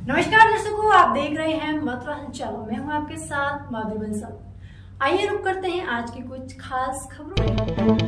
नमस्कार दर्शकों, आप देख रहे हैं मथुरा हलचल। मैं हूं आपके साथ माधुरी बंसल। आइए रुक करते हैं आज की कुछ खास खबरों में।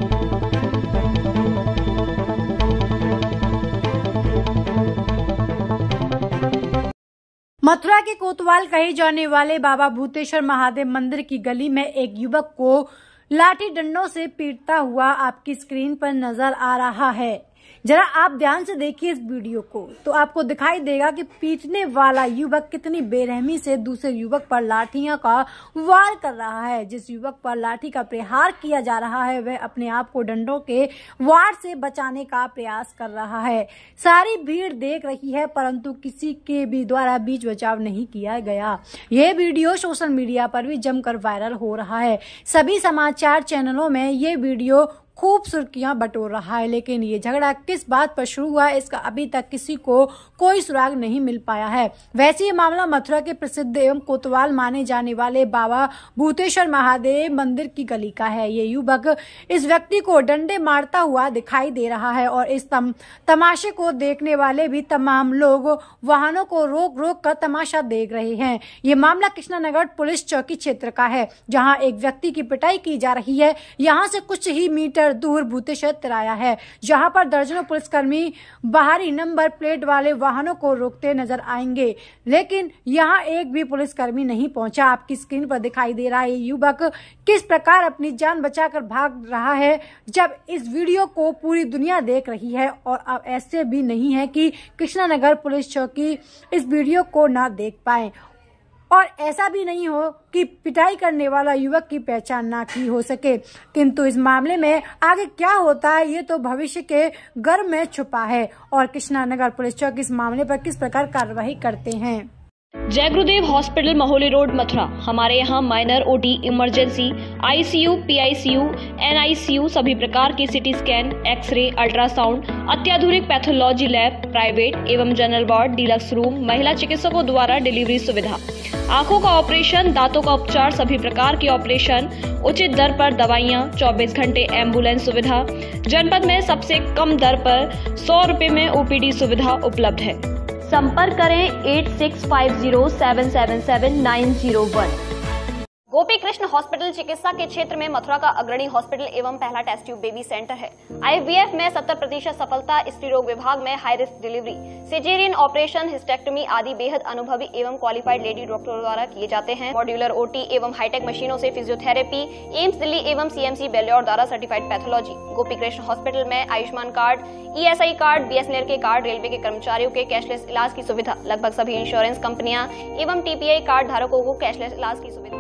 मथुरा के कोतवाल कहे जाने वाले बाबा भूतेश्वर महादेव मंदिर की गली में एक युवक को लाठी डंडों से पीटता हुआ आपकी स्क्रीन पर नजर आ रहा है। जरा आप ध्यान से देखिए इस वीडियो को, तो आपको दिखाई देगा कि पीटने वाला युवक कितनी बेरहमी से दूसरे युवक पर लाठियों का वार कर रहा है। जिस युवक पर लाठी का प्रहार किया जा रहा है वह अपने आप को डंडों के वार से बचाने का प्रयास कर रहा है। सारी भीड़ देख रही है परंतु किसी के भी द्वारा बीच बचाव नहीं किया गया। यह वीडियो सोशल मीडिया पर भी जमकर वायरल हो रहा है। सभी समाचार चैनलों में ये वीडियो खूब सुर्खियां बटोर रहा है, लेकिन ये झगड़ा किस बात पर शुरू हुआ इसका अभी तक किसी को कोई सुराग नहीं मिल पाया है। वैसे ये मामला मथुरा के प्रसिद्ध एवं कोतवाल माने जाने वाले बाबा भूतेश्वर महादेव मंदिर की गली का है। ये युवक इस व्यक्ति को डंडे मारता हुआ दिखाई दे रहा है और इस तमाशे को देखने वाले भी तमाम लोग वाहनों को रोक रोक कर तमाशा देख रहे हैं। ये मामला कृष्णानगर पुलिस चौकी क्षेत्र का है, जहाँ एक व्यक्ति की पिटाई की जा रही है। यहाँ से कुछ ही मीटर दूर भूतेश्वर तिराया है, जहां पर दर्जनों पुलिसकर्मी बाहरी नंबर प्लेट वाले वाहनों को रोकते नजर आएंगे, लेकिन यहां एक भी पुलिसकर्मी नहीं पहुंचा। आपकी स्क्रीन पर दिखाई दे रहा है युवक किस प्रकार अपनी जान बचाकर भाग रहा है, जब इस वीडियो को पूरी दुनिया देख रही है। और अब ऐसे भी नहीं है कि कृष्णानगर पुलिस चौकी इस वीडियो को ना देख पाए, और ऐसा भी नहीं हो कि पिटाई करने वाला युवक की पहचान ना की हो सके। किंतु इस मामले में आगे क्या होता है ये तो भविष्य के गर्भ में छुपा है, और कृष्णानगर पुलिस चौकी इस मामले पर किस प्रकार कार्रवाई करते हैं। जय गुरुदेव हॉस्पिटल महोली रोड मथुरा। हमारे यहाँ minor OT, emergency, ICU, PICU, NICU, सभी प्रकार की सिटी स्कैन, एक्सरे, अल्ट्रासाउंड, अत्याधुनिक पैथोलॉजी लैब, प्राइवेट एवं जनरल वार्ड, डीलक्स रूम, महिला चिकित्सकों द्वारा डिलीवरी सुविधा, आंखों का ऑपरेशन, दांतों का उपचार, सभी प्रकार की ऑपरेशन, उचित दर पर दवाइयाँ, 24 घंटे एम्बुलेंस सुविधा। जनपद में सबसे कम दर पर 100 रुपए में ओपीडी सुविधा उपलब्ध है। संपर्क करें 8650777901। गोपी कृष्ण हॉस्पिटल चिकित्सा के क्षेत्र में मथुरा का अग्रणी हॉस्पिटल एवं पहला टेस्ट ट्यूब बेबी सेंटर है। आईवीएफ में 70% सफलता, स्त्री रोग विभाग में high risk delivery, caesarean operation, hysterectomy आदि बेहद अनुभवी एवं क्वालिफाइड लेडी डॉक्टरों द्वारा किए जाते हैं। मॉड्यूलर ओटी एवं हाईटेक मशीनों से फिजियोथेरेपी, एम्स दिल्ली एवं सीएमसी बेल्योर द्वारा certified pathology. Gopi Krishna hospital में Ayushman card, ESI card, BSNL के कार्ड, रेलवे के कर्मचारियों के कैशलेस इलाज की सुविधा, लगभग सभी इंश्योरेंस कंपनियां एवं टीपीआई कार्ड धारकों को कैशलेस इलाज की सुविधा।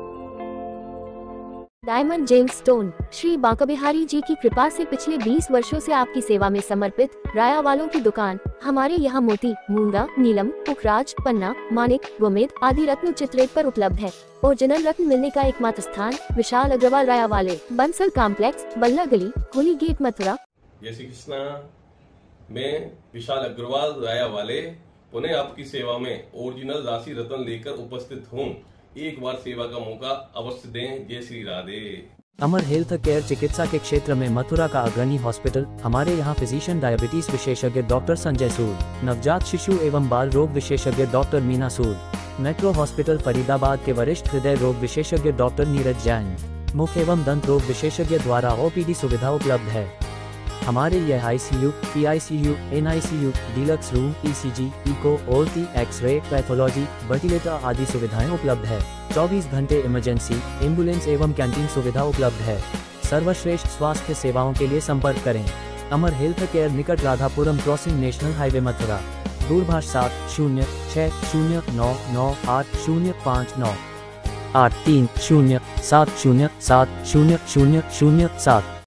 Diamond gems stone Shri Banke Bihari ji की कृपा से पिछले 20 वर्षों से आपकी सेवा में समर्पित राया वालों की दुकान। हमारे यहाँ मोती, मूंगा, नीलम, पुखराज, पन्ना, मानिक, गोमेद आदि रत्न उचित रेट पर उपलब्ध है। ओरिजिनल रत्न मिलने का एकमात्र स्थान विशाल अग्रवाल राया वाले, बंसल कॉम्प्लेक्स, बल्ला गली, होली गेट, मथुरा। जय श्री कृष्णा। मैं विशाल अग्रवाल राया वाले पुनः आपकी सेवा में ओरिजिनल राशि रत्न लेकर उपस्थित हूँ। एक बार सेवा का मौका अवश्य दें। जय श्री राधे। अमर हेल्थ केयर चिकित्सा के क्षेत्र में मथुरा का अग्रणी हॉस्पिटल। हमारे यहाँ फिजिशियन डायबिटीज विशेषज्ञ डॉक्टर संजय सूद, नवजात शिशु एवं बाल रोग विशेषज्ञ doctor Meena Sood, Metro Hospital Faridabad के वरिष्ठ हृदय रोग विशेषज्ञ डॉक्टर नीरज जैन, मुख एवं दंत रोग विशेषज्ञ द्वारा ओपीडी सुविधा उपलब्ध है। हमारे यह ICU, PICU, NICU, deluxe room, ECG, echo, OT, x-ray, pathology, ventilator आदि सुविधाएं उपलब्ध है। 24 घंटे इमरजेंसी, एम्बुलेंस एवं कैंटीन सुविधा उपलब्ध है। सर्वश्रेष्ठ स्वास्थ्य सेवाओं के लिए संपर्क करें अमर हेल्थ केयर, निकट Radhapuram crossing, national highway, Mathura. दूरभाष 7060998059 8307070007।